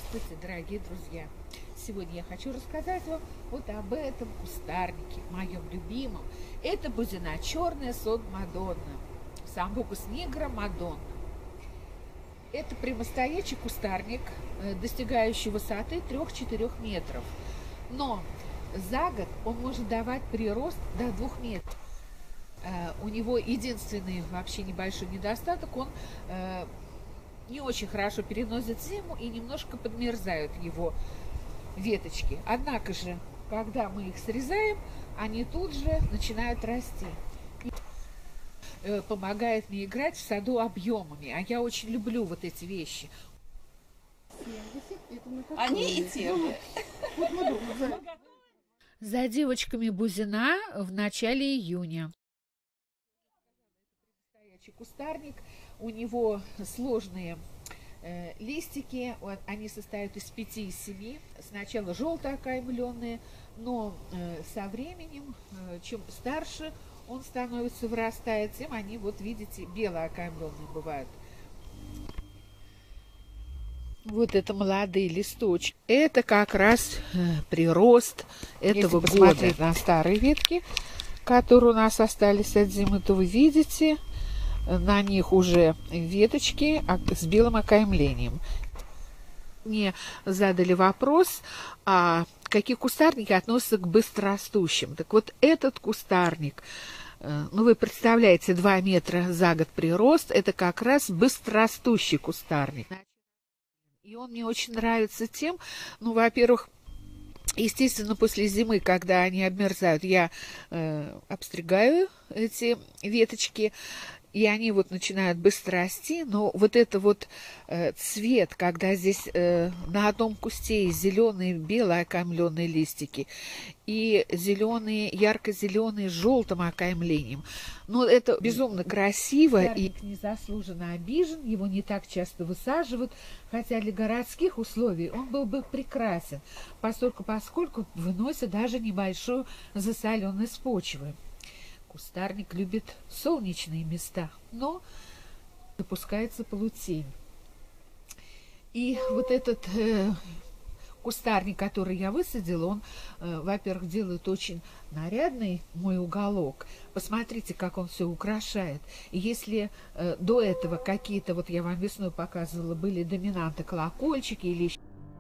Здравствуйте, дорогие друзья! Сегодня я хочу рассказать вам вот об этом кустарнике, моем любимом. Это бузина черная сод Мадонна, самбукус нигра Мадонна. Это прямостоячий кустарник, достигающий высоты 3-4 метров. Но за год он может давать прирост до 2 метров. У него единственный вообще небольшой недостаток, он не очень хорошо переносит зиму и немножко подмерзают его веточки. Однако же, когда мы их срезаем, они тут же начинают расти. И помогает мне играть в саду объемами. А я очень люблю вот эти вещи. Они и те же. За девочками бузина в начале июня. Кустарник, у него сложные листики, вот, они состоят из 5 и 7, сначала желто окаймленные, но со временем, чем старше он становится, вырастает, тем они, вот видите, бело окаймленные бывают. Вот это молодые листочки. Это как раз прирост этого года. Если посмотреть на старые ветки, которые у нас остались от зимы, то вы видите, на них уже веточки с белым окаймлением. Мне задали вопрос, а какие кустарники относятся к быстрорастущим. Так вот, этот кустарник, ну вы представляете, 2 метра за год прирост, это как раз быстрорастущий кустарник. И он мне очень нравится тем, ну, во-первых, естественно, после зимы, когда они обмерзают, я обстригаю эти веточки, и они вот начинают быстро расти, но вот это вот цвет, когда здесь на одном кусте зеленые, белые окаймленные листики и зеленые, ярко-зеленые с желтым окаймлением, ну это безумно красиво. И незаслуженно обижен, его не так часто высаживают, хотя для городских условий он был бы прекрасен, поскольку выносит даже небольшую засоленность почвы. Кустарник любит солнечные места, но допускается полутень. И вот этот кустарник, который я высадила, он, во-первых, делает очень нарядный мой уголок. Посмотрите, как он все украшает. И если до этого какие-то, вот я вам весной показывала, были доминанты колокольчики или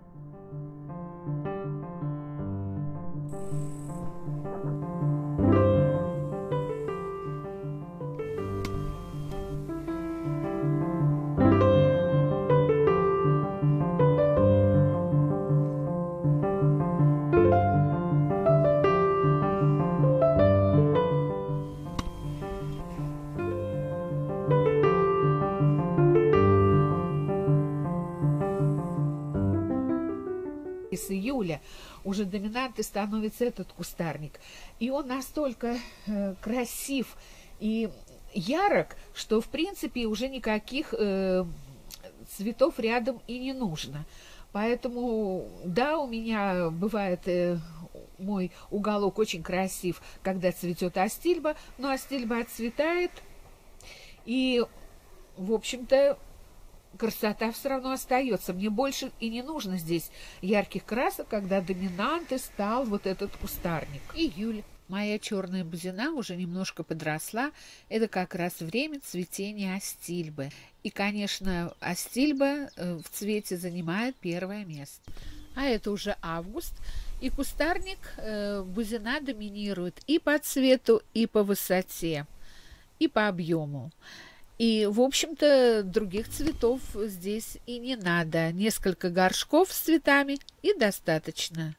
с июля уже доминантой становится этот кустарник. И он настолько красив и ярок, что в принципе уже никаких цветов рядом и не нужно. Поэтому, да, у меня бывает мой уголок очень красив, когда цветет астильба, но астильба отцветает, и, в общем-то, красота все равно остается. Мне больше и не нужно здесь ярких красок, когда доминантой стал вот этот кустарник. Июль. Моя черная бузина уже немножко подросла. Это как раз время цветения астильбы. И, конечно, астильба в цвете занимает первое место. А это уже август. И кустарник бузина доминирует и по цвету, и по высоте, и по объему. И, в общем-то, других цветов здесь и не надо. Несколько горшков с цветами и достаточно.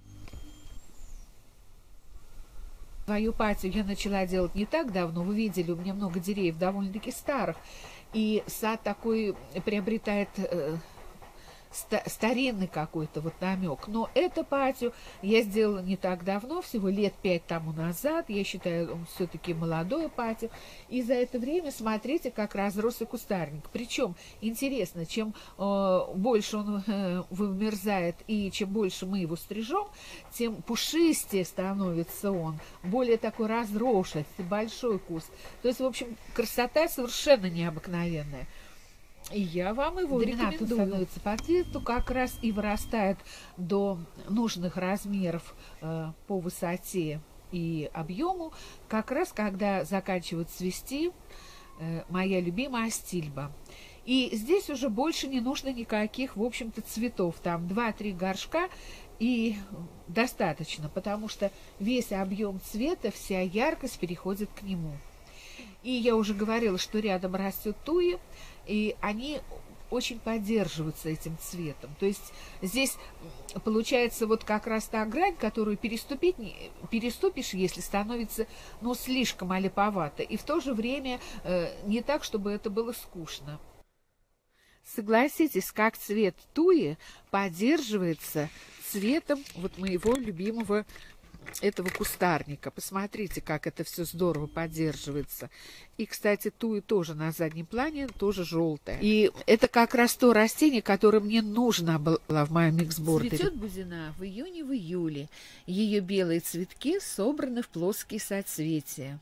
Свою патию я начала делать не так давно. Вы видели, у меня много деревьев довольно-таки старых. И сад такой приобретает старинный какой-то вот намек. Но это патио я сделала не так давно, всего лет 5 тому назад. Я считаю, он все-таки молодое патио. И за это время смотрите, как разросся кустарник. Причем интересно, чем больше он вымерзает и чем больше мы его стрижем, тем пушистее становится он, более такой разросшийся, большой куст. То есть, в общем, красота совершенно необыкновенная. И я вам его рекомендую. Становится по цвету, как раз и вырастает до нужных размеров по высоте и объему, как раз когда заканчивает цвести моя любимая астильба. И здесь уже больше не нужно никаких, в общем-то, цветов. Там 2-3 горшка и достаточно, потому что весь объем цвета, вся яркость переходит к нему. И я уже говорила, что рядом растет туи, и они очень поддерживаются этим цветом. То есть здесь получается вот как раз та грань, которую переступишь, если становится, ну, слишком олиповато, и в то же время не так, чтобы это было скучно. Согласитесь, как цвет туи поддерживается цветом вот моего любимого этого кустарника. Посмотрите, как это все здорово поддерживается. И, кстати, туи тоже на заднем плане, тоже желтая. И это как раз то растение, которое мне нужно было в моем миксбордере. Цветет бузина в июне-июле. Ее белые цветки собраны в плоские соцветия.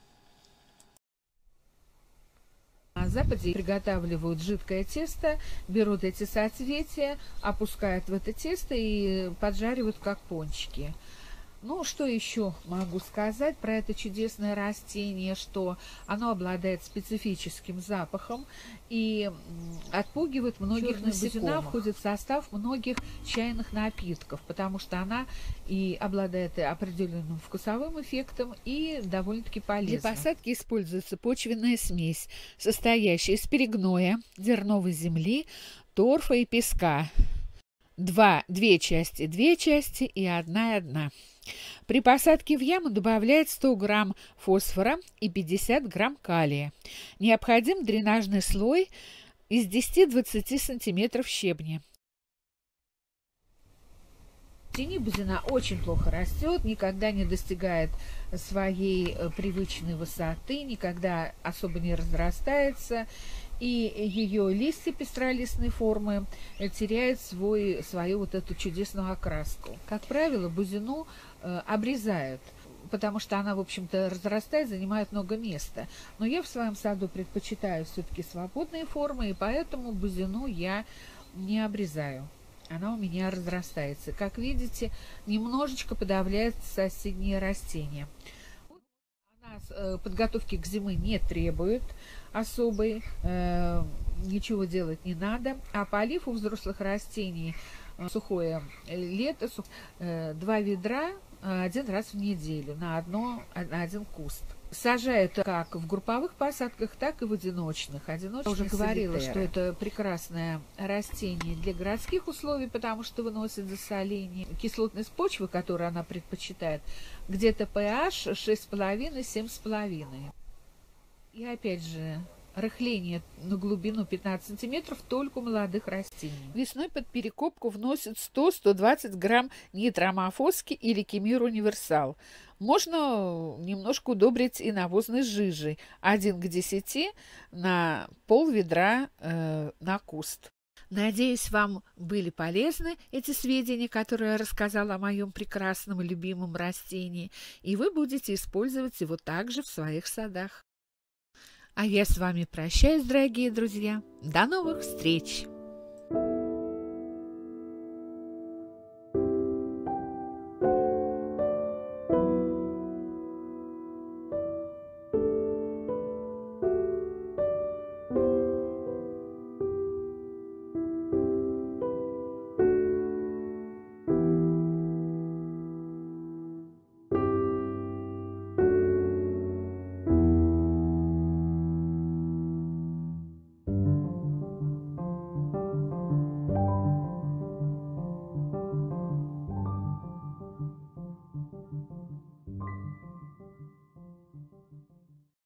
На Западе приготавливают жидкое тесто, берут эти соцветия, опускают в это тесто и поджаривают как пончики. Ну, что еще могу сказать про это чудесное растение, что оно обладает специфическим запахом и отпугивает многих насекомых. Бузина входит в состав многих чайных напитков, потому что она и обладает определенным вкусовым эффектом и довольно-таки полезна. Для посадки используется почвенная смесь, состоящая из перегноя, зерновой земли, торфа и песка. Две части и одна. При посадке в яму добавляет 100 грамм фосфора и 50 грамм калия. Необходим дренажный слой из 10-20 сантиметров щебня. В тени бузина очень плохо растет, никогда не достигает своей привычной высоты, никогда особо не разрастается, и ее листья пестролистной формы теряют свою вот эту чудесную окраску. Как правило, бузину обрезают, потому что она, в общем-то, разрастает, занимает много места. Но я в своем саду предпочитаю все-таки свободные формы, и поэтому бузину я не обрезаю. Она у меня разрастается. Как видите, немножечко подавляет соседние растения. Она подготовки к зиме не требует особой, ничего делать не надо. А полив у взрослых растений сухое лето, 2 ведра 1 раз в неделю на один куст. Сажают как в групповых посадках, так и в одиночных. Я уже говорила, что это прекрасное растение для городских условий, потому что выносит засоление. Кислотность почвы, которую она предпочитает, где-то pH 6,5-7,5. И опять же, рыхление на глубину 15 сантиметров только у молодых растений. Весной под перекопку вносят 100-120 грамм нитроамофоски или Кемир Универсал. Можно немножко удобрить и навозной жижей. 1 к 10 на пол ведра на куст. Надеюсь, вам были полезны эти сведения, которые я рассказала о моем прекрасном и любимом растении, и вы будете использовать его также в своих садах. А я с вами прощаюсь, дорогие друзья. До новых встреч!